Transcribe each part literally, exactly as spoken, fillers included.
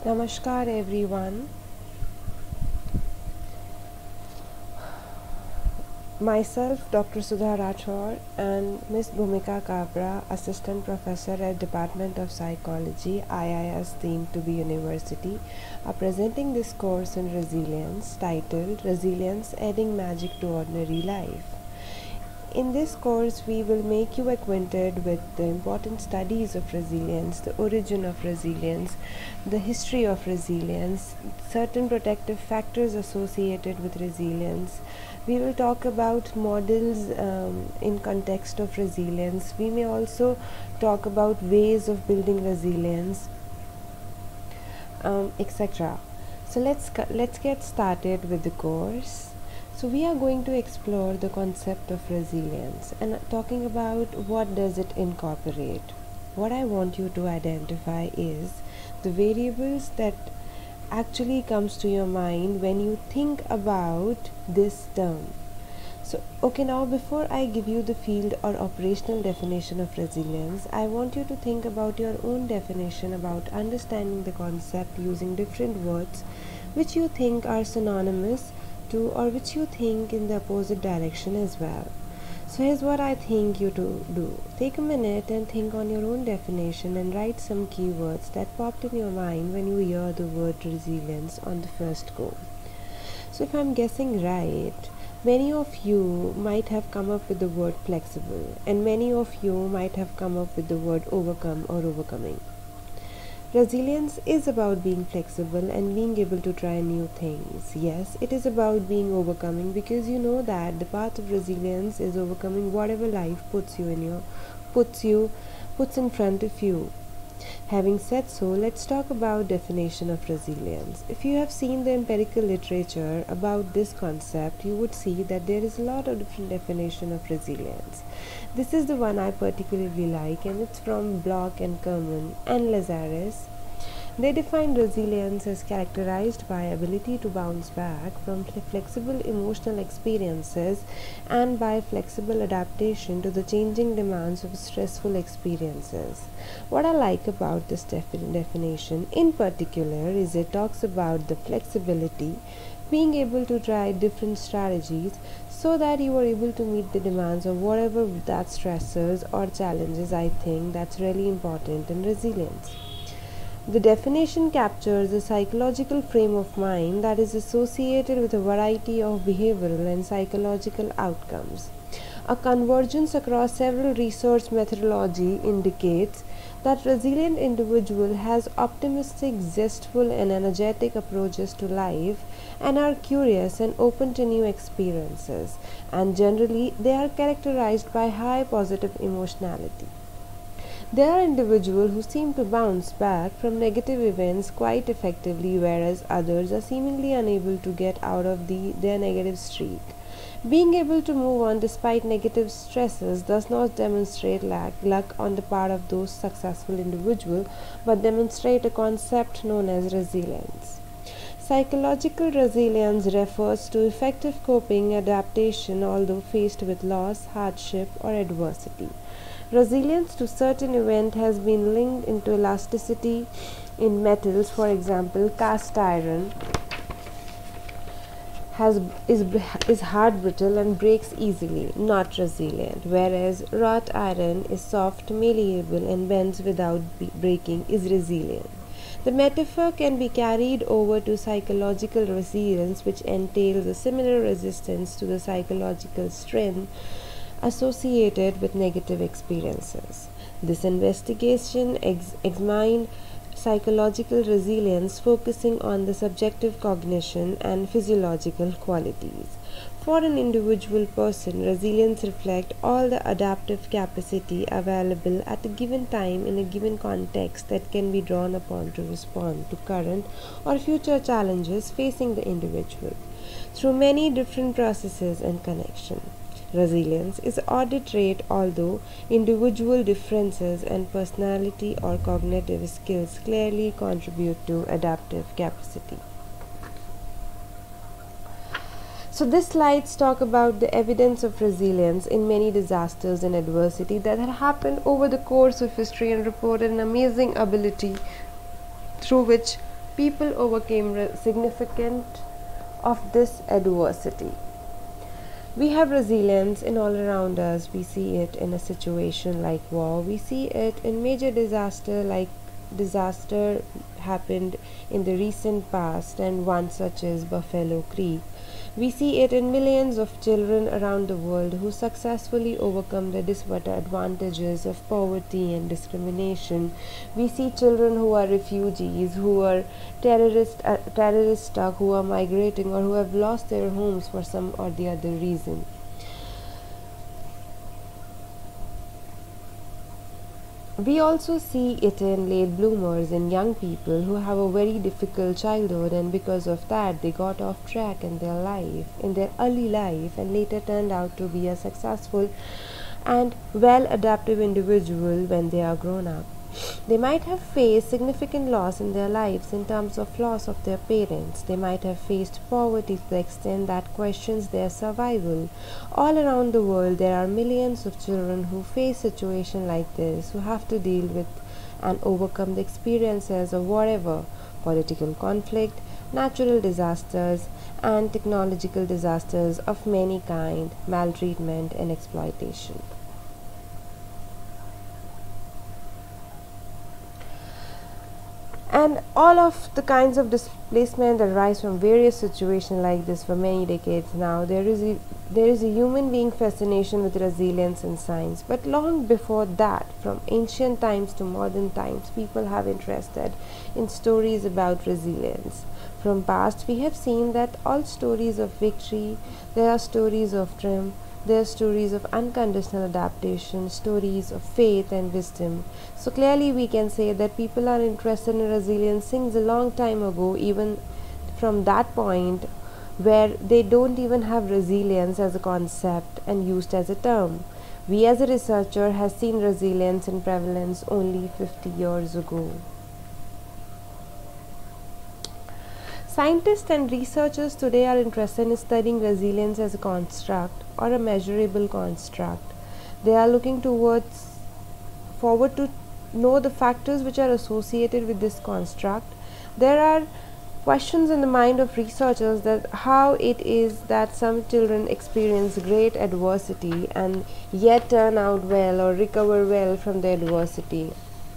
Namaskar everyone. Myself, Doctor Sudha Rathore, and Miss Bhumika Kabra, Assistant Professor at Department of Psychology, I I S Deemed to be University, are presenting this course in resilience titled Resilience Adding Magic to Ordinary Life. In this course, we will make you acquainted with the important studies of resilience, the origin of resilience, the history of resilience, certain protective factors associated with resilience. We will talk about models um, in context of resilience. We may also talk about ways of building resilience, um, et cetera. So let's let's get started with the course. So we are going to explore the concept of resilience and talking about what does it incorporate. What I want you to identify is the variables that actually comes to your mind when you think about this term. So, okay, now before I give you the field or operational definition of resilience, I want you to think about your own definition about understanding the concept using different words which you think are synonymous to or which you think in the opposite direction as well. So here's what I think you to do. Take a minute and think on your own definition and write some keywords that popped in your mind when you hear the word resilience on the first go. So if I'm guessing right, many of you might have come up with the word flexible, and many of you might have come up with the word overcome or overcoming. Resilience is about being flexible and being able to try new things. Yes, it is about being overcoming, because you know that the path of resilience is overcoming whatever life puts you in your puts you puts in front of you. Having said so, let's talk about definition of resilience. If you have seen the empirical literature about this concept, you would see that there is a lot of different definition of resilience. This is the one I particularly like, and it's from Block and Kerman and Lazarus. They define resilience as characterized by ability to bounce back from flexible emotional experiences and by flexible adaptation to the changing demands of stressful experiences. What I like about this defi- definition in particular is it talks about the flexibility, being able to try different strategies so that you are able to meet the demands of whatever that stressors or challenges. I think that's really important in resilience. The definition captures a psychological frame of mind that is associated with a variety of behavioral and psychological outcomes. A convergence across several research methodology indicates that resilient individual has optimistic, zestful and energetic approaches to life and are curious and open to new experiences, and generally they are characterized by high positive emotionality. There are individuals who seem to bounce back from negative events quite effectively, whereas others are seemingly unable to get out of the, their negative streak. Being able to move on despite negative stresses does not demonstrate lack, luck on the part of those successful individuals, but demonstrate a concept known as resilience. Psychological resilience refers to effective coping adaptation although faced with loss, hardship, or adversity. Resilience to certain event has been linked into elasticity in metals. For example, cast iron has is is hard, brittle, and breaks easily, not resilient, whereas wrought iron is soft, malleable, and bends without breaking, is resilient. The metaphor can be carried over to psychological resilience, which entails a similar resistance to the psychological strength associated with negative experiences. This investigation ex- examined psychological resilience, focusing on the subjective cognition and physiological qualities. For an individual person, resilience reflects all the adaptive capacity available at a given time in a given context that can be drawn upon to respond to current or future challenges facing the individual through many different processes and connections. Resilience is an odd trait, although individual differences and personality or cognitive skills clearly contribute to adaptive capacity. So these slides talk about the evidence of resilience in many disasters and adversity that had happened over the course of history and reported an amazing ability through which people overcame re- significant of this adversity. We have resilience in all around us. We see it in a situation like war. We see it in major disaster like disaster happened in the recent past, and one such as Buffalo Creek. We see it in millions of children around the world who successfully overcome the disadvantages of poverty and discrimination. We see children who are refugees, who are terrorist, uh, terrorist stuck, who are migrating, or who have lost their homes for some or the other reason. We also see it in late bloomers, in young people who have a very difficult childhood, and because of that they got off track in their life, in their early life, and later turned out to be a successful and well adaptive individual when they are grown up. They might have faced significant loss in their lives in terms of loss of their parents. They might have faced poverty to the extent that questions their survival. All around the world, there are millions of children who face situations like this, who have to deal with and overcome the experiences of whatever political conflict, natural disasters, and technological disasters of many kind, maltreatment, and exploitation. And all of the kinds of displacement that arise from various situations like this for many decades now, there is a, there is a human being fascination with resilience and science. But long before that, from ancient times to modern times, people have interested in stories about resilience. From past, we have seen that all stories of victory, there are stories of triumph, there are stories of unconditional adaptation, stories of faith and wisdom. So clearly we can say that people are interested in resilience since a long time ago, even from that point where they don't even have resilience as a concept and used as a term. We as a researcher has seen resilience in prevalence only fifty years ago. Scientists and researchers today are interested in studying resilience as a construct or a measurable construct. They are looking towards forward to know the factors which are associated with this construct. There are questions in the mind of researchers that how it is that some children experience great adversity and yet turn out well or recover well from the adversity,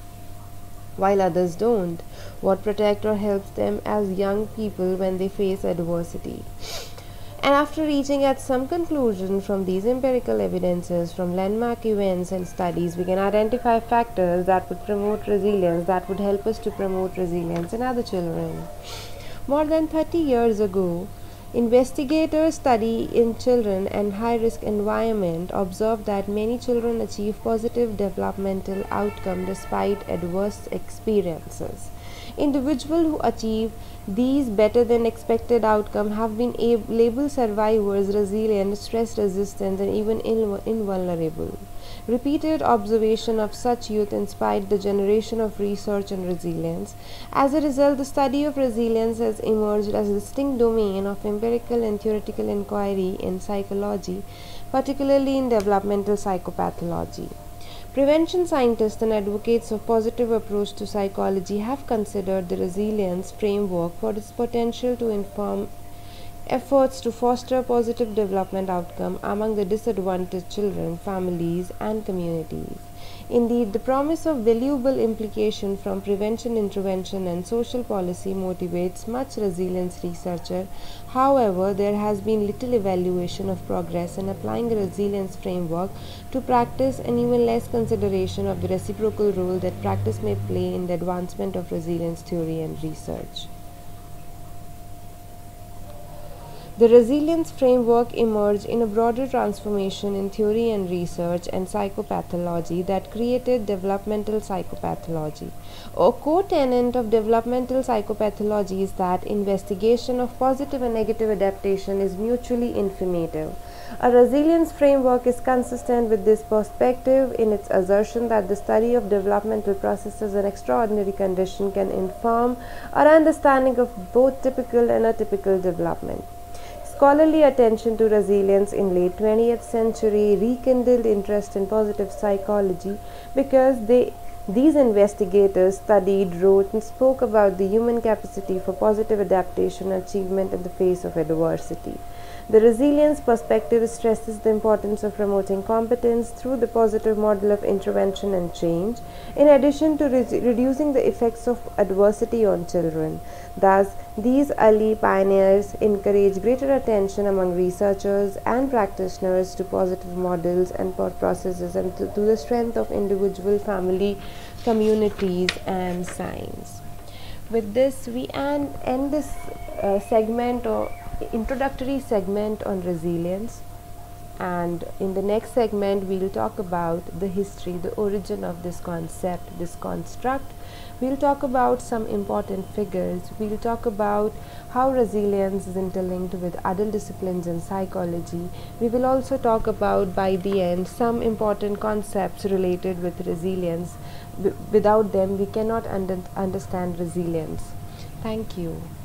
while others don't. What protects or helps them as young people when they face adversity? And after reaching at some conclusion from these empirical evidences, from landmark events and studies, we can identify factors that would promote resilience, that would help us to promote resilience in other children. More than thirty years ago, investigators study in children and high-risk environment observed that many children achieve positive developmental outcome despite adverse experiences. Individuals who achieve these better than expected outcomes have been labeled survivors, resilient, stress resistant, and even invulnerable. Repeated observation of such youth inspired the generation of research on resilience. As a result, the study of resilience has emerged as a distinct domain of empirical and theoretical inquiry in psychology, particularly in developmental psychopathology. Prevention scientists and advocates of positive approach to psychology have considered the resilience framework for its potential to inform efforts to foster positive development outcome among the disadvantaged children, families, and communities. Indeed, the promise of valuable implication from prevention, intervention, and social policy motivates much resilience researcher. However, there has been little evaluation of progress in applying the resilience framework to practice, and even less consideration of the reciprocal role that practice may play in the advancement of resilience theory and research. The resilience framework emerged in a broader transformation in theory and research and psychopathology that created developmental psychopathology. A core tenet of developmental psychopathology is that investigation of positive and negative adaptation is mutually informative. A resilience framework is consistent with this perspective in its assertion that the study of developmental processes and extraordinary conditions can inform our understanding of both typical and atypical development. Scholarly attention to resilience in late twentieth century rekindled interest in positive psychology because they These investigators studied, wrote, and spoke about the human capacity for positive adaptation and achievement in the face of adversity. The resilience perspective stresses the importance of promoting competence through the positive model of intervention and change, in addition to re reducing the effects of adversity on children. Thus, these early pioneers encourage greater attention among researchers and practitioners to positive models and processes and to, to the strength of individual, family, communities, and science. With this, we end, end this uh, segment or introductory segment on resilience, and in the next segment we'll talk about the history, the origin of this concept, this construct. We'll talk about some important figures. We'll talk about how resilience is interlinked with other disciplines in psychology. We will also talk about, by the end, some important concepts related with resilience. B- without them we cannot under understand resilience. Thank you.